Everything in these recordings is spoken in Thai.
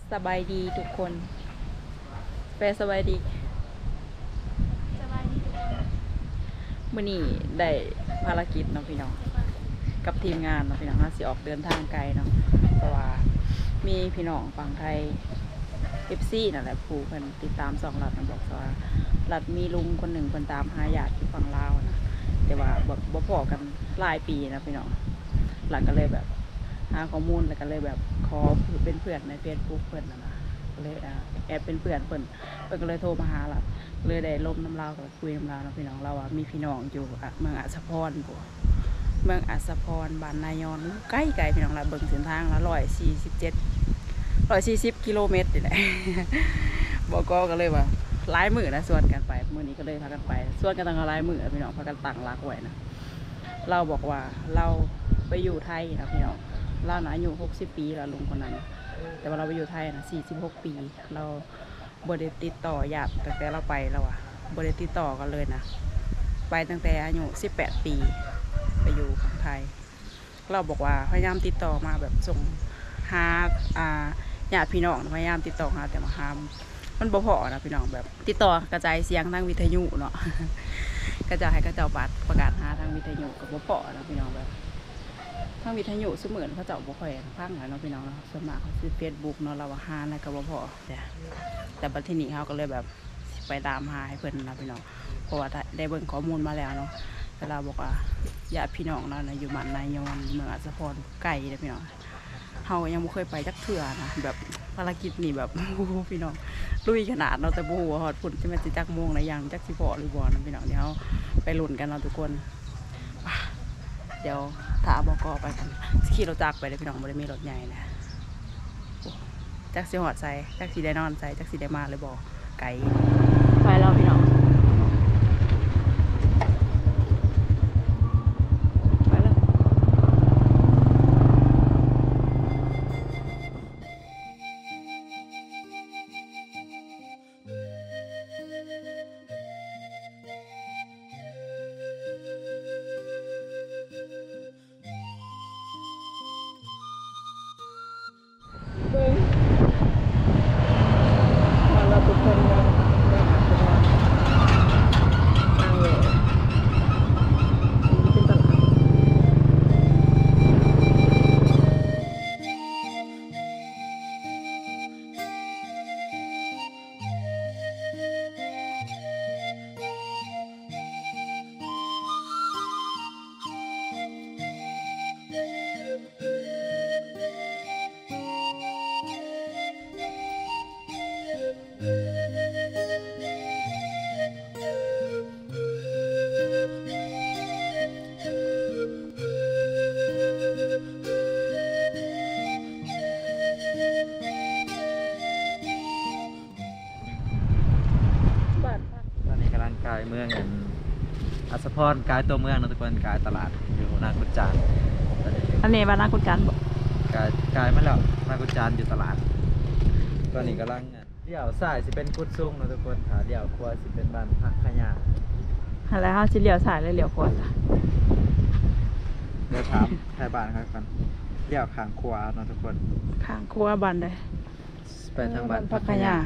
สบายดีทุกคนแปลสบายดีมื้อนี้ได้ภารกิจเนาะพี่น้องกับทีมงานเนาะพี่น้องสิออกเดินทางไกลเนาะเพราะว่ามีพี่น้องฝั่งไทย FC นั่นแหละผู้เพิ่นติดตาม2รัฐนะบอกว่ารัฐมีลุงคนหนึ่งเพิ่นตามหาญาติที่ฝั่งลาวนะแต่ว่าบ่พอกันหลายปีนะพี่น้องหลังก็เลยแบบหาข้อมูลแล้วก็เลยแบบขอเป็นเพื่อนใน Facebook เพิ่นนะเลยแอดเป็นเพื่อนเพิ่นก็เลยโทรมาหาล่ะเลยได้ลมน้ำลาวกับคุยน้ำลาวนะพี่น้องเราว่ามีพี่น้องอยู่เมืองอัศพรบ่เมืองอัศพรบ้านนายอนใกล้ๆพี่น้องละเบิ่งเส้นทางละ140 กิโลเมตรนี่แหละ บอกก็เลยว่าหลายมื้อนะส่วนกันไปมื้อนี้ก็เลยพากันไปส่วนกันตั้งหลายมื้อพี่น้องพากันตั้งรักไว้นะเราบอกว่าเราไปอยู่ไทยนะพี่น้องเราอายุ60 ปีแล้วลุงคนนั้นแต่ว่าเราไปอยู่ไทยนะ46 ปีเราบ่ได้ติดต่อญาติตั้งแต่เราไปแล้วอ่ะบ่ได้ติดต่อกันเลยนะไปตั้งแต่อายุ18 ปีไปอยู่ของไทยเราบอกว่าพยายามติดต่อมาแบบส่งหาญาติพี่น้องพยายามติดต่อหาแต่มาหามันบ่พอนะพี่น้องแบบติดต่อกระจายเสียงทางวิทยุเนาะ กระจายให้กระเจ้าประกาศหาทางวิทยุกับบ่พอนะพี่น้องแบบทางวิทยุเสมือนเขาเจ้าบ่ค่อยฟังนะเนาะพี่น้องเนาะส่วนมากเขาซื้อ Facebook เนาะเราว่าหาแล้วก็บ่พอแต่บัดทีนี้เขาก็เลยแบบไปตามหาให้เพิ่นนะพี่น้องเพราะว่าได้เบิ่งข้อมูลมาแล้วเนาะแต่เราบอกว่าญาติพี่น้องเรานะอยู่บ้านนายอนเมืองอัศพรไกลเลยพี่น้องเฮายังไม่เคยไปจักเทื่อนะแบบภารกิจนี่แบบพี่น้องลุยขนาดเราแต่บูฮอดฝุ่นจะมันจะจักม่วงอะไรอย่างจักสิพอหรือบ่นะพี่น้องเดี๋ยวไปลุ้นกันเราทุกคนเดี๋ยวถ้าบอกก็ไปกันขี่รถจักรไปเลยพี่น้องไม่ได้มีรถใหญ่นะจักสิหอดใส่จักสิได้นอนใส่จักสิได้มาเลยบ่ไก่ไปแล้วพี่น้องกายเมืองอัศพรกายตัวเมืองนะทุกคนกายตลาดอยู่นากุจานอันนี้บ้านนาคุณการบอกกายมาแล้วนากุจานอยู่ตลาดตอนนี้กำลังเลี้ยวซ้ายสิเป็นกุดซุ่งนะทุกคนขาเลี้ยวขวาสิเป็นบ้านพักขยะแล้วเขาสิเลี้ยวซ้ายหรือเลี้ยวขวาจ้ะเดี๋ยวถามไทยบ้านครับกันเลี้ยวข้างขวานะทุกคนข้างขวาบ้านใดไปทางบ้านพักขยะ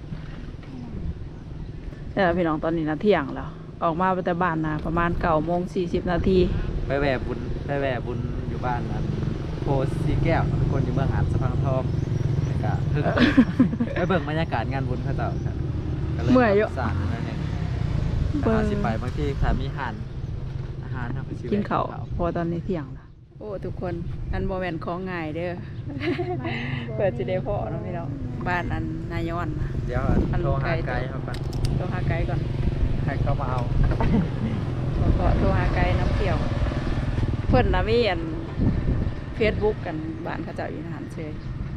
พี่น้องตอนนี้นะเที่ยงแล้วออกมาไปแต่บ้านนะประมาณ9:40 นาทีไปแหวบุญอยู่บ้านนั้นโพสีแก้วทุกคนอยู่เมืองอัศพรทองก็ไปเบิ่งบรรยากาศงานบุญเขาเจ้าครับเมื่อยอยู่สั่งนั่นเองสิไปบางทีถ้ามีอาหารทำไปกินข้าวพอตอนนี้เที่ยงแล้วโอ้ทุกคนอันโมเมนต์ของง่ายเด้อเปิดจีเดพอเนาะพี่น้องบ้านอันนายอนนะเดี๋ยวโทรหาไกด์เขาก่อนโทรหาไกด์ก่อนให้เขามาเอาก็โทรหาไกด์น้ำเที่ยวเพิ่นนะมีอันFacebook กันบ้านเขาเจ้าอยู่ในหันเชย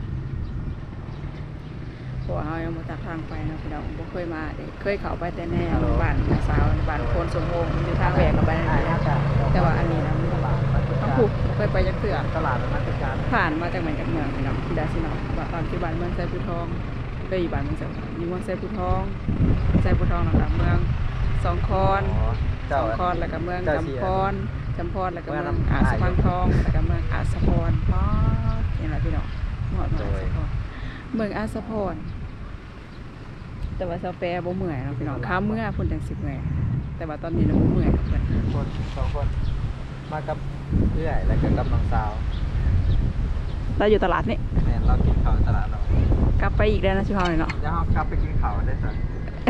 เพราะเขายังมาจากทางไปนะพี่น้องบ่เคยมาเด็กเคยเข้าไปแต่แน่บ้านสาวบ้านโคนสมพงษ์อยู่ทางแหวกกับไปแต่ว่าอันนี้นะต้องผูกเคยไปจักเถื่อตลาดนักการผ่านมาจากเมืองพี่น้องที่ดาซินอบ้านที่บ้านเมืองไซภูทองเคยอยู่บ้านเมืองอยู่เมืองไซภูทองนะครับเมืองสองคอนแล้วก็เมืองจำพรแล้วก็เมืองอาสะพังทองแล้วก็เมืองอาสะพรนี่แหละพี่น้องหอดมาอาสะพรเมืองอาสะพรแต่ว่าซาแปรบ่เมื่อยเนาะพี่น้องข้ามเมื่อพุ่นจังสิเมื่อยแต่ว่าตอนนี้เราบ่เมื่อยกับเพิ่นคน2คนมากับเอื้อยแล้วก็กับน้องสาวเราอยู่ตลาดนี่แม่นเรากินข้าวตลาดเรากลับไปอีกแล้วนะชิพาวเลยเนาะเดี๋ยวเรากลับไปกินข้าวได้สัก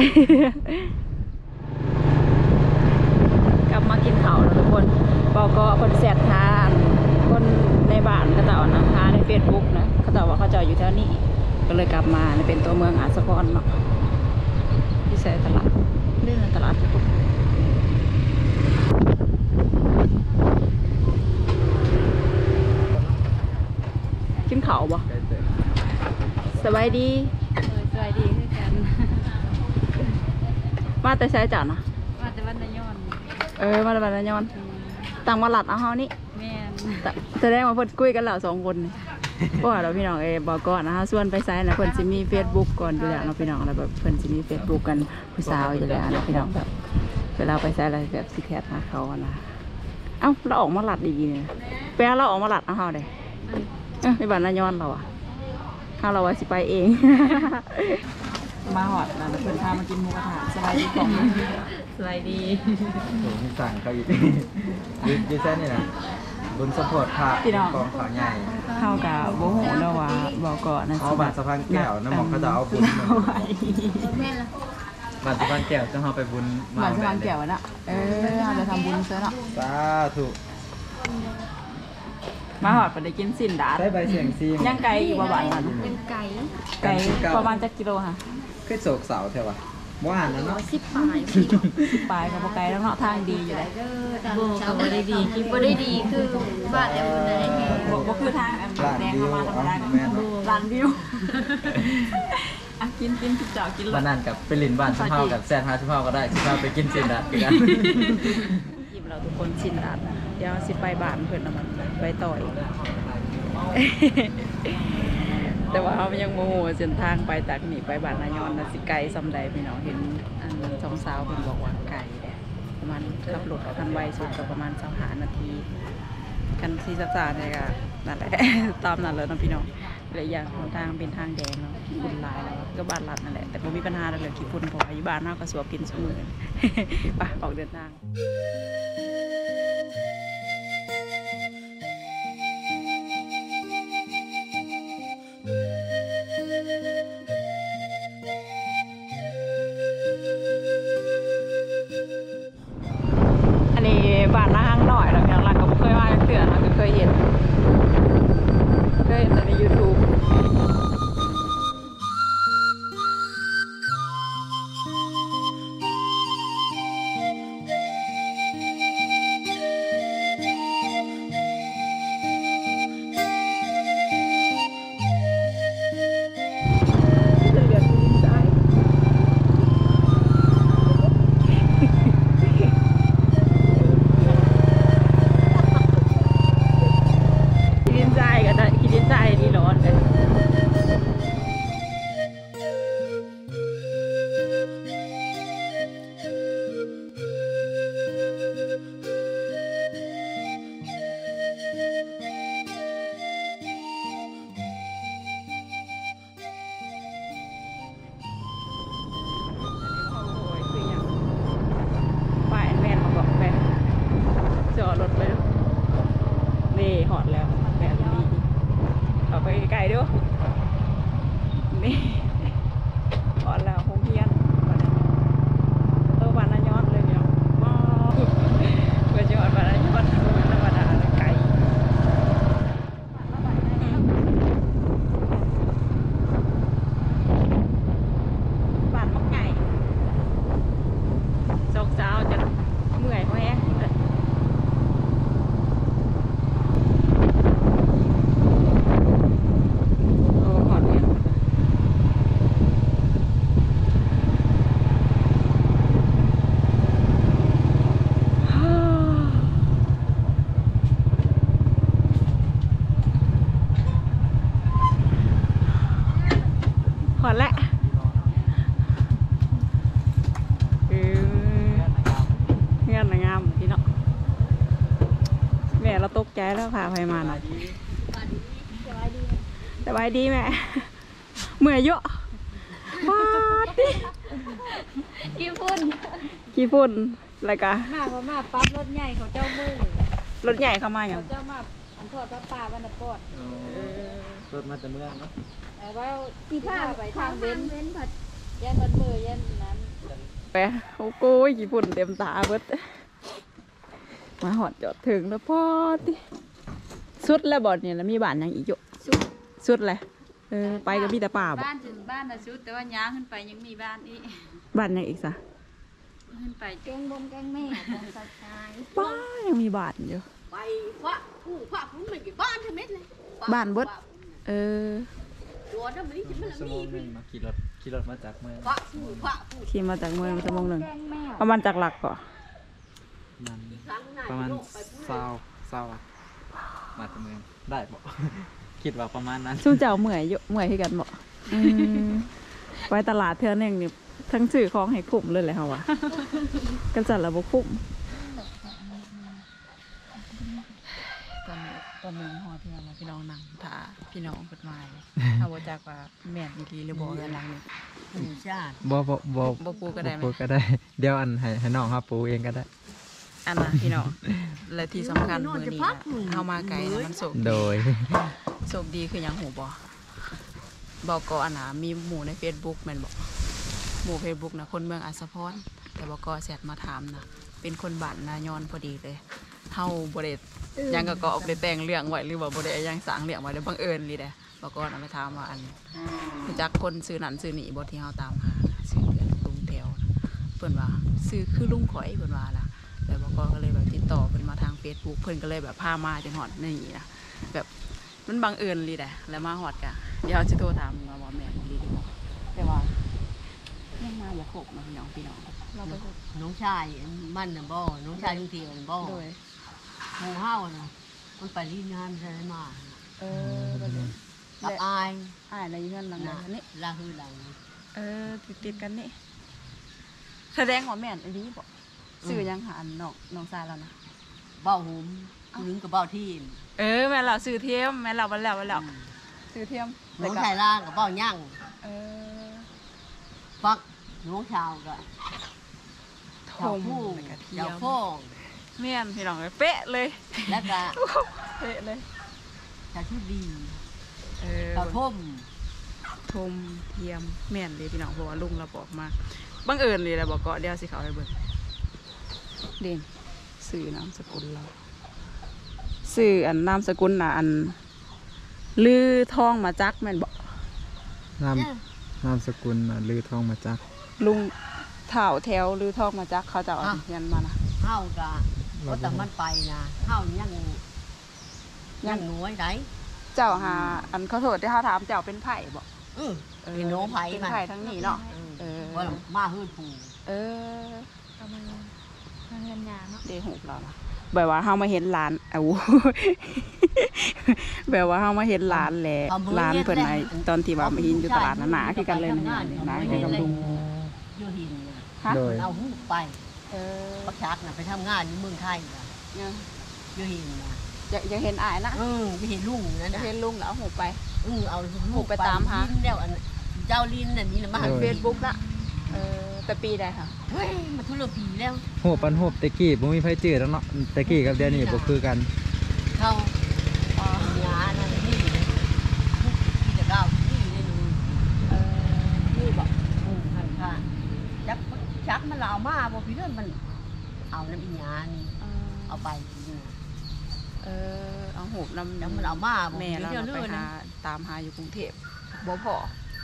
กลับมากินข้าวแล้วทุกคนบอกก็คนแสบทานคนในบ้านเขาเจ้านะทาใน Facebook นะเขาเจ้าว่าเขาเจ้าอยู่แถวนี้ก็เลยกลับมาเป็นตัวเมืองอาสะพรเนาะที่ใส่ตลาดเรื่องตลาดทุกคนกินข้าวบ่ใกล้เสร็จสบายดีสวัสดีคือกันมาแต่ใช้จ่านะว่าแต่วันนายอนมาแต่บ้านนายอนต่างมาหลัดเอาเฮานี่แม่นแสดงว่าเพิ่นคุยกันแล้ว2 คนนี่เพราะว่าเราพี่น้องบอกก่อนนะคะส่วนไปไซน์นะเพิ่นสิมี Facebook ก่อนอยู่แล้วเนาะพี่น้องแล้วแบบเพิ่นสิมี Facebook กันผู้สาวอยู่แล้วนะพี่น้องแบบเวลาไปไซน์อะไรแบบสิแคทหาเขาอะนะเอ้าเราออกมาหลัดดีเนี่ยแปลเราออกมาหลัดเอาเฮาได้ไม่บ้านนายอนเราอะถ้าเราว่าสิไปเอง มาหอดนะเพิ่นพามากินหมูกระทะสบายดีของสวัสดีโอ้มีสั่งเขาอีก ยืดเส้นนี่นะบุญสปอร์ตพระกองขาวใหญ่เข้ากับโบโหเนาะว่าบอกก่อนนะเอาบาทสะพานแก้วน้ำหมอกเขาจะเอาบุญเอาไว้บาทสะพานแก้วจะเอาไปบุญบ้านสะพานแก้วน่ะเราจะทำบุญเสียเนาะสาธุมาหอดไปได้กินสินดาดได้ใบเสียงซีมยังไกลอยู่ประมาณนั้นเป็นไก่ไกลประมาณจักกิโลค่ะขึ้นโศกเสาเท่าไหร่ว่าหันนะเนาะ 10 ปลายปลายกับบ่ไกลแล้วเนาะทางดีอยู่เลยโบก็บ่ได้ดีคิดบ่ได้ดีคือบ้านแอมได้ไงบ่คือทางแดงประมาณธรรมดาแม่นร้านวิวอ่ะกินกินเจ้ากินเลบ้าย นนั่นกับไปลินบ้านชิมเฮากับแซนฮาชิมเฮาก็ได้ชิมเฮาไปกินเซนดัดกันยิ้มเราทุกคนสินดาดนะเดี๋ยวสิไปบ้านเพิ่นน่ะมันไปต่อย แต่ว่าเขายังโมโหเส้นทางไปจากนี่ไปบ้านนายอนนะสิไกลซำใดพี่น้องเห็นอันสองสาวเพิ่นบอกว่าไกลแหละประมาณขับรถคันไวสุดก็ประมาณ25 นาทีกันซีซ่าๆเนี่ยก็นั่นแหละ ตามนั้นเลยนะพี่น้องหลายอย่างทางเป็นทางแดงเนาะฝุ่นหลายแล้วก็บ้านรัดนั่นแหละแต่บ่มีปัญหาเลยขี้ฝุ่นพออยู่บ้านเฮาก็สวบกินซุมื้อ ไปออกเดินทาง อันนี้บ้านนางหน่อยแล้วอย่างไรก็ไม่เคยมาเตือนก็เคยเห็นแต่ใน YouTube กินใจก็ได้กินใจดีร้อนเลย ป้ายแม่นมาบอกแม่จอดรถไปดูนี่หอดแล้วแบบนี้เอาไปไกลๆด้วยนี่หอดแล้วคงเพียนตัวบานนายอดเลยเนี่ยว้าวเพื่อจะหอดบานนายอดธรรมดาไกลบ้านมักไก่จอกเจ้าจะเมื่อยเพราะแห้งโอ้หอดเนี่ยหอดแล้วเงื่อนงามพี่เนาะแม่เราตกใจแล้วพาไปมาหน่อยสบายดีแม่เมื่อยเยอะปาดดิกี่ฝุ่นขี้ฝุ่นแล้วก็มาปั๊บรถใหญ่เขาเจ้ามือรถใหญ่เข้ามาอย่างเขาเจ้ามาอันทอดปลาวันละปอดรถมาแต่เมืองเนาะแต่ว่าที่ผ้าไปทางเว้นผัดยันมือยันนั้นไปโอ้โหขี้ฝุ่นเต็มตาเบิดมาหอดจอดถึงแล้วพอดิสุดแล้วบ่เนี่ยแล้วมีบ้านยังอีกอยู่สุดเลยไปก็มีแต่ป่าบ่บ้านถึงบ้านนะชุดแต่ว่าย้างขึ้นไปยังมีบ้านอีกบ้านยังอีกซะขึ้นไปแกงบมแกงแม่ของสไตล์ป้ายังมีบ้านอยู่ไปวะผู้พระผู้เหมือนกับบ้านทั้งเม็ดเลยบ้านเบิดตเออัวนั้นมันนี่มันชั่วโมมีงหนึงมาขี่รถมาจากเมืองพระผู้พระผู้ขี่มาจากเมืองมาจากเมืองหนึ่งประมาณจากหลักก่อนมันครั้งไหนประมาณโลกไปผู้เศร้าอะมาจากเมืองได้บ่ คิดว่าประมาณนั้นซุ่มเจ้าเมื่อยอยู่เมื่อยให้กันบ่ไปตลาดเทื่อนึงนี่ทั้งซื้อของให้คุ้มเลยแหละเฮาว่ะกันจัดแล้วบ่คุ้มตอนนึงฮอดเทื่อแล้วพี่น้องนั่งท่าพี่น้องเพิ่นมาเฮาบ่จักว่าแม่นอีหลีหรือบ่กันหลังนี่ผู้ชาติบ่บ่ปูก็ได้ไหมปูก็ได้ เดี๋ยวอันให้น้องครับปูเองก็ได้อันน่ะพี่น้องและที่สำคัญมื้อนี้นะเฮามาไกลนะมันโศกโดยโชคดีคือหยังหูบ่บอกก็อันน่ะมีหมู่ใน Facebook แม่นบ่หมู่ Facebook นะคนเมืองอัศพรแต่บอกก็แชทมาถามนะเป็นคนบ้านนายอนพอดีเลยเฮาบ่ได้หยังก็ออกได้แต่งเรื่องไว้หรือว่าบ่ได้หยังสร้างเรื่องไว้ได้บังเอิญลีเด้บอกก็นำไปถามว่าอันรู้จักคนซื้อนั่นซื้อนี่บ่ที่เฮาตามหาซื้อเดือนลุงแถวนะเพิ่นว่าซื้อคือลุงข่อยเพิ่นว่าล่ะแล้วบอกก็เลยแบบติดต่อเพิ่นมาทาง Facebook เพิ่นก็เลยแบบพามาจนฮอดนี่นะแบบมันบังเอิญลีเด้แล้วมาฮอดกะเดี๋ยวสิโทรถามว่าแม่นลีหรือบ่แต่ว่ายังมาบ่ครบนะพี่น้องเราไปครบน้องชายมันน่ะบ่น้องชายลุงเทียนบ่โดยหมู่เฮาน่ะมันไปที่งานใช่มาก็เลยกับอายอะไรเงินหลังนะๆนี่ลาฮือหลังติดกันนี่แสดงว่าแม่นอันนี้บอกสื่อยังหาน้องชายแล้วนะเบ้าหุมนึงกับเบ้าทีมแม่เราสื่อเทียมแม่เราวันแล้วสื่อเทียมน้องชายล่างกับเบ้าย่างเออฟักน้องชาวก็ทเจ้าม ผู้แล้วก็เทียเจ้าม พ่องแม่นพี่น้องเป๊ะเลยแล้วก็เป๊ะเลยชาชุดดีเออเจ้าพ่มทมเทียมแม่นเลยพี่น้องเพราะว่าลุงเราบอกมาบังเอิญเลยแหละบอกก็เดี๋ยวสิเขาไปเบิ่งเด่นสื่อนามสกุลเราสื่ออันนามสกุลน่ะอันลือทองมาจักแม่นบอกนามสกุลลือทองมาจากลุงเถ่าแถวลือทองมาจักเขาจะเอาเงินมานะเฮาก็เพราะแต่มันไปนะเฮายังน้อยได้เจ้าหาอันเขาโทษที่เขาถามเจ้าเป็นไผ่บอกเป็นน้องไผ่เป็นมันไผ่ทั้งนี้เนาะว่ามาฮืดผูเออเอามาเงินยาเนาะเดหูเรานะแบบว่าเฮามาเห็นร้านเอา แบบว่าเฮามาเห็นร้านแหละร้านเพิ่นไหนตอนที่ว่ามาเห็นอยู่ตลาดหนาๆคือกันเลยนะหนาคือกับลุงอยู่หินฮะโดยเอาหูไปเออปักชักน่ะไปทำงานอยู่เมืองไทยน่ะยังอยู่หินน่ะจะเห็นอายนะไปเห็นลุงนั่นจะน่ะเห็นลุงแล้วเอาหูไปเอาหูไปตามหาลิ้นแล้วอันเจ้าลิ้นน่ะนี่น่ะมาทางเฟซบุ๊กละแต่ปีใดค่ะเฮ้ยมาทุเรศปีแล้วโหปันโหบตะกี้บ่มีไผจืดแล้วเนาะตะกี้กับเดี๋ยวนี้บ่คือกันเข้าหยานั่นนี่ที่จะก้าวนี่ได้ดูนี่บอกหันค่ะจักมันเอามาบ่พี่เรื่องมันเอาน้ำอีหยานี่เอาไปอยู่เอาหูนำแล้วมันเอามาบ่แม่พี่เราเรื่องไปเลยหานะตามหาอยู่กรุงเทพบ่พอ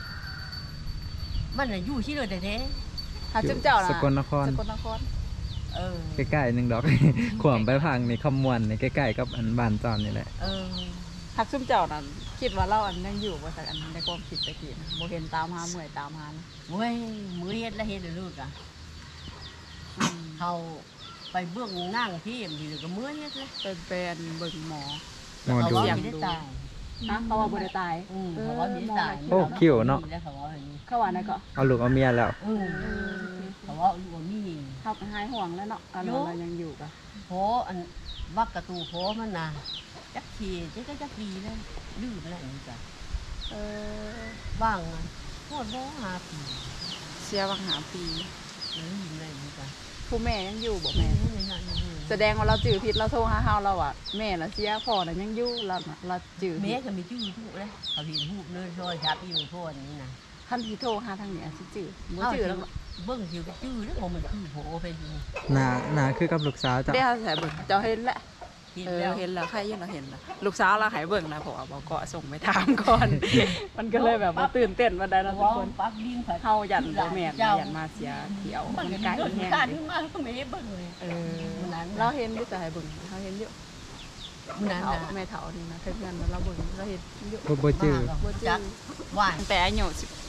มันน่ะอยู่ที่เลยแท้หาจุ๊บเจ้านะสกลนครสกลนครใกล้ๆหนึงดอก ขวามไปพังในคำมวนในใกล้ๆกับอันบ้านจอนนี่แหละหักจุ๊บเจ้านะคิดว่าเราอันยังอยู่ว่าสักอันในความคิดตะกี้นะบ่เห็นตามหาเมื่อยตามหานะเว้ยมือเฮ็ดแล้วเฮ็ดลูกอ่ะเขาไปเบื้องนั่งที่ดีก็มือเฮ็ดเลยเป็นเบิ่งหมอหมอเขาดูว่าเสียงไม่ได้ตายนะเขาว่าบ่ได้ตายเขาว่าไม่ได้ตายโอ้คิวเนาะแล้วเขาว่าอย่างนี้เขาว่านั่นก็เอาลูกเอาเมียแล้วเขาว่าลูกมีเขาก็หายห่วงแล้วเนาะตอนเรายังอยู่กะโพอันวักกระตูโพมันนะจักขี่จักปีแล้วดื้อไปแล้วนี่จ้ะเออว่างนะโคตรบ่หาปีเสียวังหาปีเลยยินได้เหมือนกันผู้แม่ยังอยู่บอกแม่แม่ไม่ได้นั่นนี่แสดงว่าเราจื้อผิดเราโทรหาเฮาเราอ่ะแม่น่ะเสียพ่อน่ะยังอยู่เราน่ะเราจื้อแม่ก็มีชื่อทุกเลยเขาเห็นหูเนินซอยชับอยู่โทษนี่นะท่านที่โทรหาทางเนี้ยสิจื้อบ่จื้อแล้วเบิ้งชื่อก็ชื่อแล้วผมมันคือโผล่ไปอยู่หนาคือกับลูกสาวจ้ะเดี๋ยวใส่เบิ่งเจ้าเห็นแหละเห็นเออแล้วเห็นแล้วใครยังเราเห็นแล้วลูกสาวเราใหายเบิ่งนะเพราะว่าบอกเกาะส่งไปถามก่อน มันก็เลยแบบว่าตื่นเต้นมาได้นะทุกคนปักดินเฮายันบ่แม่นยันมาเสียเที่ยวมันมันไกไกลลแห้แฮงงขึ้นมาก็ไม่เบิ้งเลยเออเราเห็นอยู่แต่ให้เบิ่งเฮาเห็นอยู่มันนั้นเอานะแม่เฒ่านี่นะเพิ่นเราเบิ่งเราเห็นอยู่บ่จื้อบ่จื้จัอกว่านตั้งแต่อายุ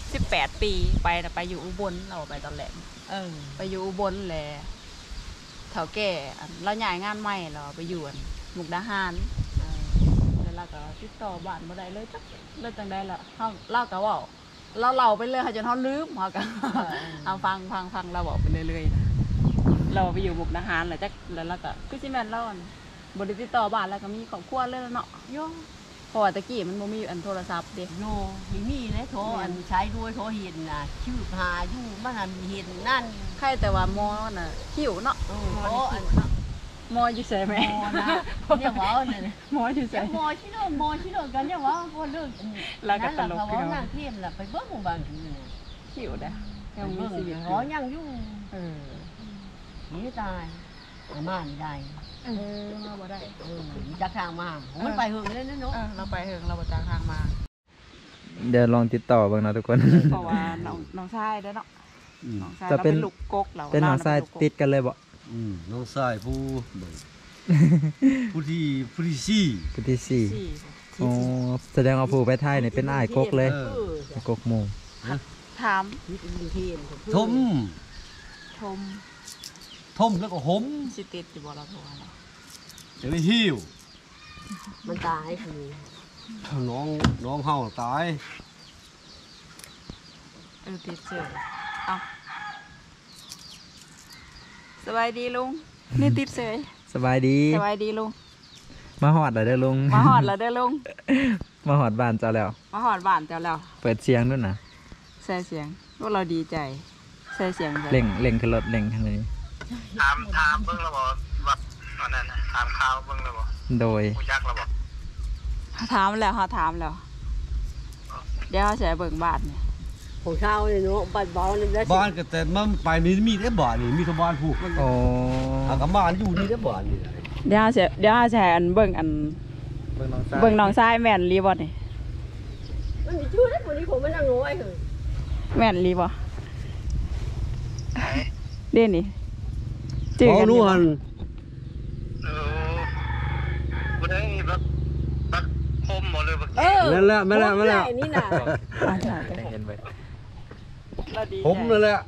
18 ปีไปน่ะไปอยู่อุบลเราไปตอนแรก ไปอยู่อุบลแหละเฒ่าแก่อันเราย้ายงานใหม่เราไปอยู่อันมุกดาหารแล้วเราก็ติดต่อบ้านบ่ได้เลยจักเลยจังได๋ล่ะเฮาเราก็เว้าเราเล่าไปเลยค่ะจนเฮาลืมเฮาก็เอาฟังเราบอกไปเรื่อยๆนะเราไปอยู่มุกดาหารแล้วจักแล้วเราก็คือสิแม่นเราอันบ่ได้ติดต่อบ้านแล้วก็มีครอบครัวเลยแล้วเนาะโยเพราะว่าตะกี้มันบ่มีอันโทรศัพท์เด้โยมีเลยโทรอันใช้ด้วยโทรเห็นนะชื่อพาอยู่มันเห็นนั่นใครแต่ว่าหมอน่ะหิวเนาะโทรอันหมออยู่ไสแม่โมนะเนี่ยว่าเนี่ยหมออยู่ไสโมชิโดกันเนี่ยว่าพอเลิกเขาว่านั่งเทียมล่ะไปเบิ้งบางทีเนี่ยหิวเด้อไปยังมีเบิ้งชีวิตอร้อยู่ ยังอยู่เออนี่ตายมาไม่ได้มาบ่ได้จักทางมามันไปหึงเลยนะเนาะเราไปเถิงเราบ่จ้างทางมาเดี๋ยวลองติดต่อเบิ่งนะทุกคนเพราะว่าน้องชายเด้อเนาะน้องชายจะเราเป็เป็น นลูกกกเราเป็นน้องชายติดกันเลยบ่น้องชายผู้เบิ่ง ผู้ที่สี่คนที่สี่สี่อ๋อแสดงว่าผู้ไปไทยนี่เป็นอ้ายกกเลยกกหมู่ถามนี่เป็นเทียนทมชมทมแล้วก็หมสิติดอยู่บ่เราโทรหาจะได้หิวมันตายคือน้องเฮาตายติดเฉยเอาสบายดีลุงนี่ติดเฉยสบายดีสบายดีลุงมาฮอดแล้วเด้อลุงมาหอดแล้วเด้อลุงมาฮอดบ้านเจ้าแล้วมาหอดบ้านเจ้าแล้วเปิดเสียงด้วยนะใส่เสียงพวกเราดีใจใส่เสียงจ้ะเร่งขึ้นรถเร่งขึ้นเลยถามเบิ่งแล้วบ่ว่าอันนั้นน่ะถามข่าวเบิ่งแล้วบ่โดยผู้จักแล้วบ่ถามแล้วเขาถามแล้ว เดี๋ยวเขาจะเบิ่งบ้านเนี่ยของเช้าเลยเนาะบ้านเบาเลยแล้วบ้านก็แต่มันไปมีได้บ่นี่มีแต่บ้านผู้โอ้หากบ้านอยู่นี่ได้บ่นี่เดี๋ยวเขาจะอันเบิ่งอันเบิ่งน้องชายเบิ่งน้องชายแม่นรีบ่นี่มันมีชื่อแล้วคนนี้ผมไม่นั่งน้อยเลยแม่นรีบ่เด่นนี่จื้อเอากันอนู่ยู่หันเออบ่ได้บักคมบ่เลยบักนั่นแหละมาแล้วนี่น่ะอ่าใช่เห็นไปเราดีใจผมนั่นแหละ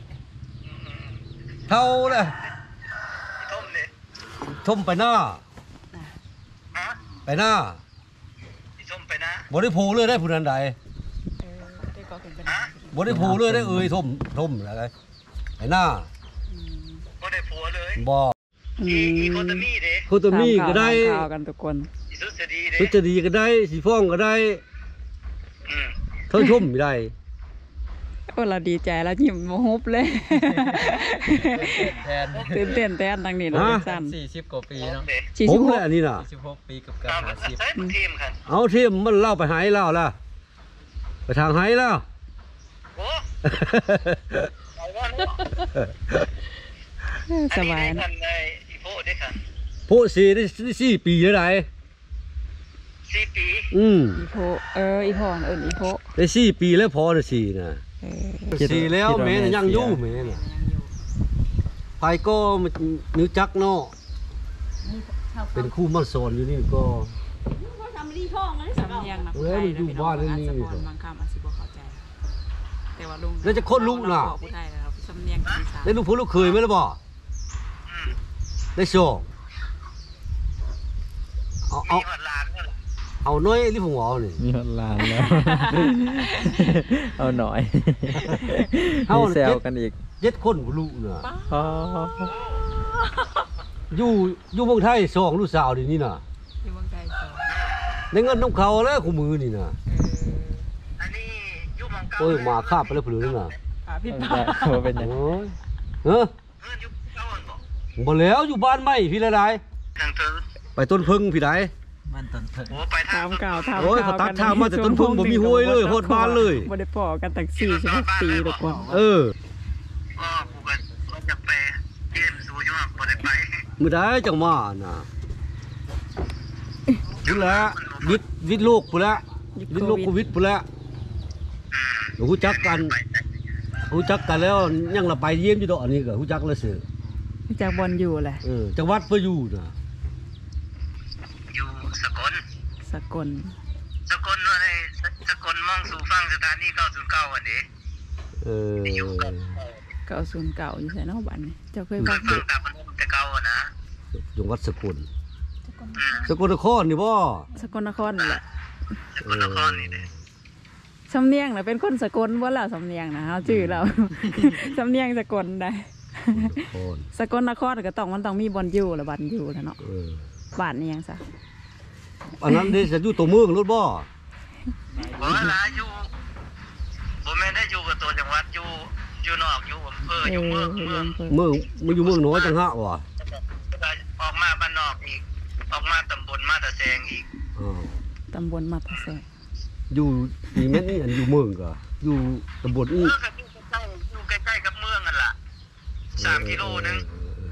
เท่าเลยต้มนี่ทมไปหน้าฮะไปหน้าสิต้มไปนะบ่ได้ผูเลยได้ผู้นั้นใดที่ก็เป็นเป็นฮะบ่ได้ผูเลยได้ทมอะไรไปหน้าบ่ได้ผัวเลยบ่อีโคตามีเด้โคตรมีก็ได้ถามข่าวกันทุกคนอีสุดจะดีเด้สุจดีก็ได้สีฟ้องก็ได้อืมเท่าชมไม่ได้โอ้เราดีใจแล้วยิ้มโมฮุบเลยแทนตื่นเต้นแทนทางนี้เราเป็นสั้น 40กว่าปีเนาะเด้สี่ผสิมบหเลยกอันนี้น่ะ 46ปีกับตามใช้ทีมค่ะเอาเทียมมันเล่าไปหายเล่าล่ะไปทางหายแล้วโอ้เอาว่าเนาะสบายอันนี้ได้นะกันในอีโพได้ค่ะผู้สีได้4 ปีแล้วไหน 4 ปีอีโพอีโพนอีโพได้4 ปีแล้วพอนะ4น่ะคิด 4แล้วคิดว่าแม่น่ะยังอยู่เสีแม่น่ะไปก็นิ้วจักเนาะเป็นคู่มาสอนอยู่นี่ก็เขาทำรีช่องนะสำเนียงนะผู้ไทยนะพี่น้องอาจจะพรบางคำอาจจะบ่เข้าใจ แต่ว่าลุงแล้วจะคนลูกน่ะเราบอกผู้ไทยเราสำเนียงอีสานได้ลูกผู้ลูกเคยไหมล่ะบ่ได้โชว์เอามีหอดหลานเนี่ยเหรอเอาน้อยรีบหัวเอานี่มีฮอดลานแล้ว เอาหน่อยเอามีแซวกันอีก 7 คนลูกน่ะอ๋ออยู่เมืองไทย2ลูกสาวนี่น่ะอยู่เมืองไทยสอนได้เงินน้ำเขาแล้วคู่มือนี่น่ะโอ้ยหมาคาบไปแล้วผู้นึงน่ะพี่มันป้าจะโทรเป็นยังโอ้ยเฮ้ออยู่เจ้าอันบอกบ่แล้วอยู่บ้านใหม่พี่ละไดทางเธอไปต้นพึ่งพี่ไดมันต้นเถิงโอ้ไปทาถาง มเก่าถามโอ้ยเขาตัดทางมาแต่ต้นพึ่งบ่มีห้วยเลยโหดบ้านเลยบ่ได้พอกันตั้ง46ปีทุกคนเออก็กูก็จะไปเยี่ยมสู่ยอดบ่ได้ไปมื้อใดจังมาน่ะพุ่นละวิทย์โลกพุ่นละวิทย์โลกโควิดพุ่นละรู้จักกันแล้วยังละไปเยี่ยมอยู่ดอกอันนี้ก็รู้จักแล้วสิจากบอลอยู่แหละจังหวัดเพื่ออยู่น่ะอยู่สกลสกลสกลว่าไอ้สกลมองสู่ฟังสถานี909อันนี้เอออยู่กับ 909อยู่ไสเนาะบัดนี้เจ้าเคยเคฟัยงฟังกับมันแต่เก่าอะนะจังหวัดสกลสกลนครนี่บ่สกลนครนี่แหละสกลนครนี่แหละสำเนียงน่ะเป็นคนสกลบ่ล่ะสำเนียงนะเฮาชื่อเรา สำเนียงสกลได้โอนสกลนครก็ต้องมันต้องมีบอลอยู่ละบัดอยู่แล้วเนาะเออบ้านนี่ยังซะอันนั้นได้จะอยู่ตัวเมืองรถบ่บ่ล่ะอยู่บ่แม่นได้อยู่กับตัวจังหวัดอยู่นอกอยู่อำเภออยู่เมืองมันอยู่เมืองน้อยจังฮะวะออกมาบ้านนอกอีกออกมาตำบลมาตะแซงอีกอ่าตำบลมาตะแสอยู่นี่แม่นนี่อันอยู่เมืองก็อยู่ตำบลอีก็อยู่ใกล้ๆกับเมืองนั่นล่ะ3กิโลนึง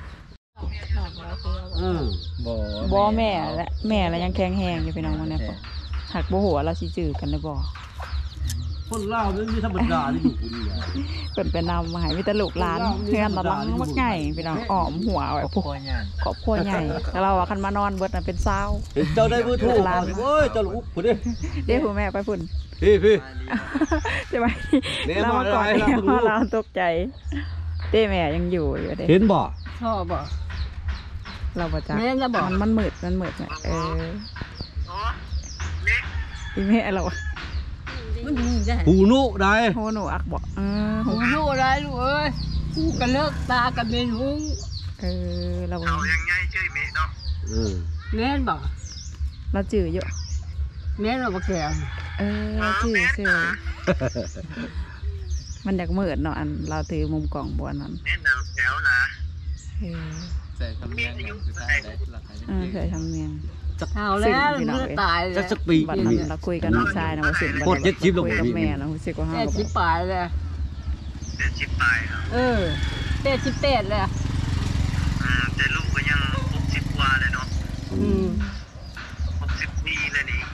บ่บ่แม่และยังแข็งแรงอยู่พี่น้องมื้อนี้ปะหักบ่หัวเราสิจื้อกันได้บ่คนลาวนี่มีธรรมดาที่อยู่คนเดียวเพิ่นไปนำมาให้มีแต่ลูกหลานเพื่อนตะลังมักใหญ่พี่น้องอ้อมหัวไว้พวกโอ้ยยังครอบครัวใหญ่แล้วเราว่าคันมานอนเบิดน่ะเป็น20 เจ้าได้เบอร์โทรมาสิโอ้ยเจ้าลูกพุ่นเด้เด้ผู้แม่ไปพุ่นพี่ใช่ไหมแม่เรามามาก่อนได้เด้แล้วเพิ่งรู้เราตกใจเด้แม่ยังอยู่เด้เห็นบ่ชอบบ่เราบ่จักแม่นแล้วบ่มันมืดแม่โเอออ้เล็กอีแม่เราอะมันมีได้หูนุได้โหหนูอักบ่โหหูรู้อะไรลูกเอ้ยกูก็เลิกตากับเมนหุงเราเอายังไงเจ้ยเมเนาะแม่นบ่เราจื้ออยู่แม่นบ่แข็งจื้อมันอยากมืดเนาะอันเราถือมุมกล่องบ่อันนั้นแม่นแถวนะใส่คำเนียงคือได้หลักการเคยทำเมียงเอาแล้วมันตายเลจัยกสักปีบัดนั้นเราคุยกันน้องชายนะว่าสิบัดโคตรเจ็ดชิปแล้วคุยกับแม่นะรู้สึกว่าแต่สิปลายเลยเดือนชิบตายครับแต่สิเป็ดเลยแต่ลูกก็ยัง60กว่าเลยเนาะ60ปีเลยนี่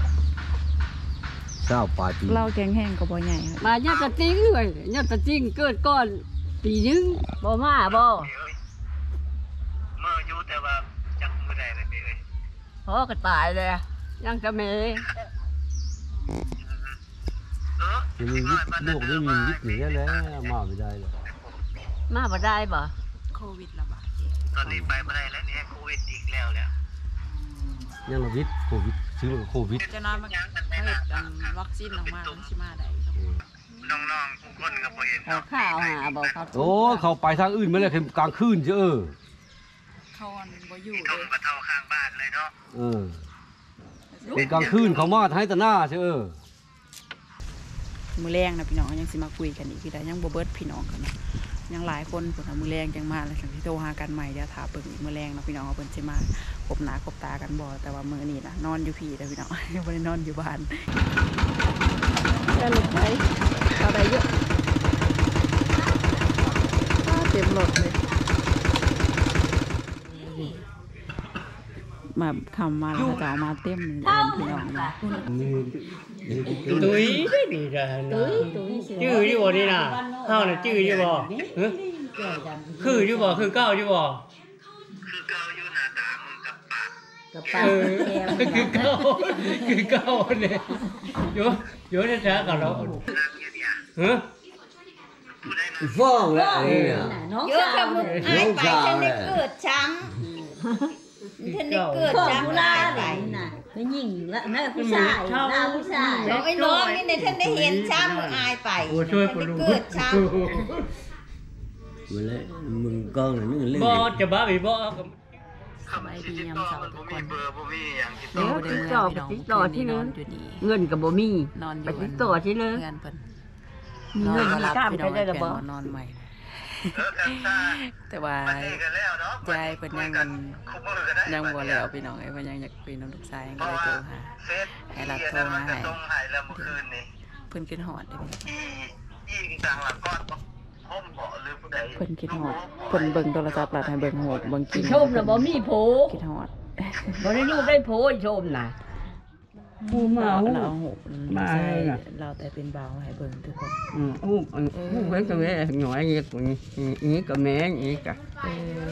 เจ้าปลายปีเราแข็งแห้งก็บ่ใหญ่ครับมาเนี่ยตะจิ้งเลยเนี่ยตะจิ้งเกิดก่อนปีนึงบ่มาบ่เมื่ออยู่แต่ว่าจักมื้อใดเลยเอ้ยพ่อก็ตายเลยยังจะเมจะมีวิทย์โลกไม่มีวิทย์หนีแล้วมาไม่ได้เลยมาบ่ได้บ่โควิดระบาดตอนนี้ไปบ่ได้แล้วเนี่ยโควิดอีกแล้วยังละวิทย์โควิดซื้อโควิดจะนอนมันเฮ็ดวัคซีนออกมามันสิมาได้น้องๆทุกคนก็บ่เห็นเอาข้าวหาบ่ครับโอ้เขาไปทางอื่นไม่เลยกลางคืนเจ้อเขาบ่อยู่ทงกระเท่าข้างบ้านเลยเนาะเป็นกลางคืนเขามาให้ตะหน้าเจ้อมือแรงนะพี่น้องยังสิมาคุยกันอีกคือได้ยังบ่เบิดพี่น้องกันนะยังหลายคนพุ่นน่ะมือแรงจังมาแล้วจังสิโทรหากันใหม่เดี๋ยวถาเบิ่งอีกมือแรงนะพี่น้องว่าเพิ่นสิมาคบหน้าคบตากันบ่แต่ว่ามื้อนี้นะนอนอยู่พี่เด้อพี่น้อง ยังบ่ได้นอนอยู่บ้านแต่รถไฟเอาได้เยอะเต็มรถเลยมาคำมาแล้วเขาจะเอามาเต็มเลยพี่น้องนะตุ้ยนี่จ้ะจื้ออยู่บ่นี่น่ะเฮาน่ะจื้ออยู่บ่ฮะคืออยู่บ่คือเก้าอยู่บ่คือเก่าอยู่หน้าตามึงกับปากคือเก้าคือเก้าเนี่ยอยู่ในช้ากับเรานางเนี่ยฮะผู้ใดนะฟ้องแล้วนี่เยอะค่ะมึงอายไปฉันได้เกิดช้ำฉันได้เกิดช้ำได้ไปไม่ยิ่งละแม่ผู้ชายหน้าผู้ชายน้องไอ้น้องนี่เนี่ยฉันได้เห็นช้ำมึงอายไปโอ้ช่วยฉัปนลุได้กเกิดช้ำมาเลยมึงกล้องหน่อยมึงเล่นบ่จะบ้าอีบ่สบายดียามเช้าทุกคนเบอร์บ่มีอย่างที่เดี๋ยวบ่ได้เมื่อพี่น้องคืนนี้นอนอยู่นี่เงินกับบ่มีนอนอไปยู่ติดต่อที่เลยเงินเพิ่นมีนอเงินนมามีรับกล้ามพี่น้องได้ไอ้ระแปลบ่งนอนใหม่กันซ่าแต่ว่ามันนี่กันแล้วเนาะยายเพิ่นยังกันคุมมือกันได้ยังบ่แล้วพี่น้องเพิ่นยังอยากคุยน้ำลูกชายเพก็ราะเลยว่าโทรหาเฟซให้รับโทรมันมาก็ให้ส่งให้แล้วเมื่อคืนนี่เพิ่นคิดฮอดเด้ออีต่างหลักก็ห้มบ่หรือผู้ใดเพิ่นคิดฮอดเพิ่นเบิ่งโทรศัพท์แล้วให้เบิ่งโหดเบิ่งกินชมน่ะบ่มีโผคิดฮอดบ่ได้ลูกได้โผชมน่ะผู้เมาเราเอาโหดมาใช่น่ะเราแต่เป็นเบาให้เบิ่งทุกคนอู้เว้นตรงนี้หน่อยนี่ตัวนี้ก็แม่นี่ก็เอ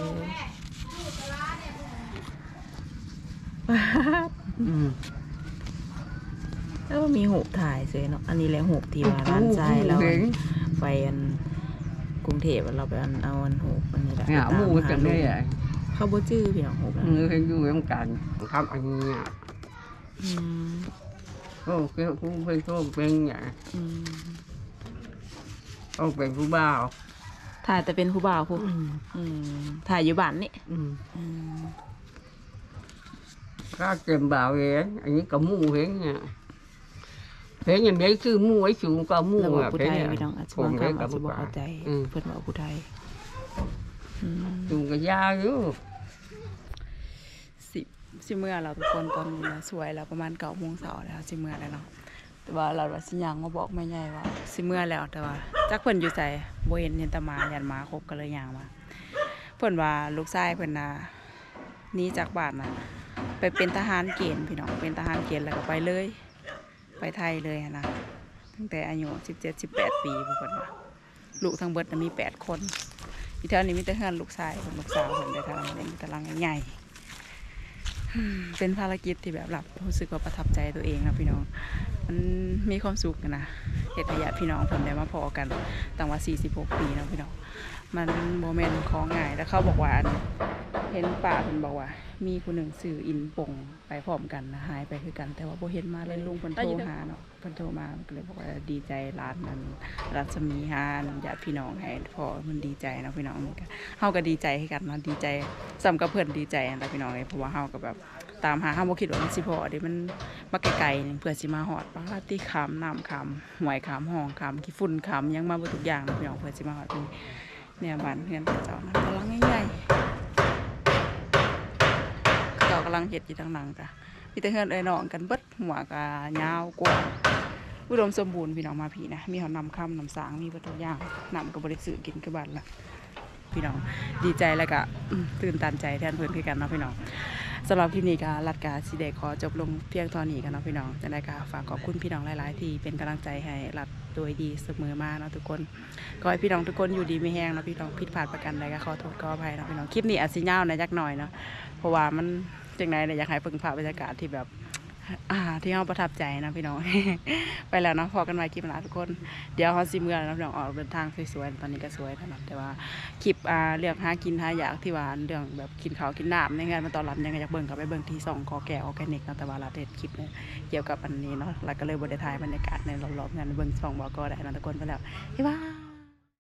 อแล้วมีหูถ่ายเสยเนาะอันนี้แหละหูที่ว่าร้านทรายเราไปอันกรุงเทพเราไปเอาอันหูอันนี้แหละเนี่ยหมู่กันได้อ่ะเขาบ่จื้อพี่น้องหูนะมือให้อยู่ร่วมกันทำอันนี้อ่ะอืมก็คือผู้เป็นก็เป็นอย่างอืมก็เป็นผู้บ่าวถ่ายแต่เป็นผู้บ่าวผู้ถ่ายอยู่บ้านนี่อืมก็เต็มบ่าวเองอันนี้ก็หมู่เห็นเนี่ยเห็นอย่างนี้คือหมู่ไอ้สูงก็หมู่แล้วบอกอ่ะผู้เห็นไทยเนี่ยพี่น้องอาจจะผมบางเห็นคำกัอาบจจะบ่เข้าใจอืมเพิ่นบอกผู้ไทยอืมสูงก็ยาวอยู่สิเมื่อเราทุกคนตอนนี้นะสวยแล้วประมาณ9 โมงเช้าแล้วสิเมื่อแล้วเนาะแต่ว่าเราว่าสิยังมาบอกแม่ใหญ่ว่าสิเมื่อแล้วแต่ว่าจักเพิ่นอยู่ไสบ่เห็นแต่หมายันหมาครบก็เลยย่างมาเพิ่นว่าลูกชายเพิ่นน่ะหนีจากบ้านน่ะไปเป็นทหารเกณฑ์พี่น้องเป็นทหารเกณฑ์แล้วก็ไปเลย ไปไทยเลยนะตั้งแต่อายุ17-18 ปีเพิ่นว่าลูกทั้งเบิดน่ะมี8 คนอีแถวนี้มีแต่เฮือนลูกชายกับลูกสาวเพิ่นได้ทางนั้นมีตารางใหญ่ๆเป็นภารกิจที่แบบรู้สึกว่าประทับใจตัวเองนะพี่น้องมันมีความสุขนะเฮ็ดให้ญาติพี่น้องเพิ่นได้มาพอกันตั้งว่า46 ปีเนาะพี่น้องมันบ่แม่นของง่ายแล้วเขาบอกว่าเห็นป้าเพิ่นบอกว่ามีผู้หนึ่งสื่ออินปงไปพร้อมกันนะหายไปคือกันแต่ว่าบ่เห็นมาเลยลุงเพิ่นโทรหาเนาะเพิ่นโทรมาก็เลยบอกว่าดีใจร้านนั้นรัศมีหาญาติพี่น้องให้พ่อมันดีใจเนาะพี่น้องนี่ก็เฮาก็ดีใจให้กันเนาะดีใจซ้ำกับเพิ่นดีใจนั่นแหละพี่น้องเพราะว่าเฮาก็แบบตามหาเฮาบ่คิดว่ามันสิพอเด้มันมาไกลๆนี่เพื่อสิมาฮอดปาติขามน้ำขามห้วยขามห้องขามขี้ฝุ่นขามยังมาเบ่ทุกอย่างเนาะพี่น้องเพื่อสิมาฮอดนี่เนี่ยบ้านเฮือนเจ้านะกำลังใหญ่ๆเจ้ากำลังเฮ็ดอยู่ทางหลังจ้ะมีแต่เฮือนเอ้ยน้องกันเบิดหัวก็ยาวกว้างอุดมสมบูรณ์พี่น้องมาพี่นะมีเฮานำค่ำนำสางมีเบิดทุกอย่างน้ำก็บ่ได้ซื้อกินคือบ้านละพี่น้องดีใจแล้วก็ตื่นตันใจแทนเพิ่นคือกันเนาะพี่น้องสำหรับคลิปนี้ก็รัดกาสิได้ขอจบลงเพียงเท่านี้กันเนาะพี่น้องจังได๋ก็ฝากขอบคุณพี่น้องหลายๆที่เป็นกำลังใจให้รัดโดยดีเสมอมาเนาะทุกคนขอให้พี่น้องทุกคนอยู่ดีมีแฮงเนาะพี่น้องผิดพลาดประกันใดก็ขอโทษขออภัยเนาะพี่น้องคลิปนี้อาจสิยาวหน่อยจักหน่อยเนาะเพราะว่ามันจังได๋เนี่ยอยากให้เพิ่งภาพบรรยากาศที่แบบที่เราประทับใจนะพี่น้อง ไปแล้วเนาะพอกันไว้คลิปหน้าทุกคนเดี๋ยวเขาสิเมื่อแล้วพี่น้องออกเดินทางสวยๆตอนนี้ก็สวยแล้วนะแต่ว่าคลิปเรื่องหากินหาอยากที่ว่าเรื่องแบบกินข้าวกินน้ำในงานมาตอนรับยังไงอยากเบิ่งกับไปเบิ่งที่2 คอแก้วออร์แกนิกนะแต่ว่าเราเด็ดคลิปเนี่ยเกี่ยวกับอันนี้เนาะแล้วก็เลยบริถ่ายบรรยากาศในรอบๆงานเบิ่ง2 บอกก็ได้นะทุกคนไปแล้วบ๊ายบาย